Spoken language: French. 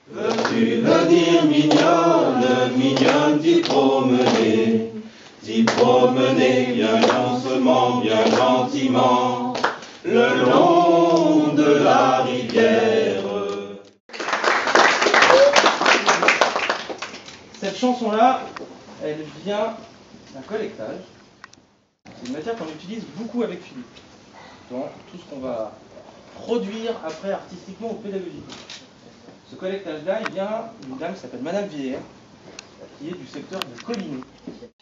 Veux-tu venir mignonne, mignonne, t'y promener bien doucement, bien gentiment, le long de la rivière. Cette chanson-là, elle vient d'un collectage. C'est une matière qu'on utilise beaucoup avec Philippe, dans tout ce qu'on va produire après artistiquement ou pédagogiquement. Ce collectage-là, il vient d'une dame qui s'appelle Madame Vieillère, qui est du secteur de Coligny.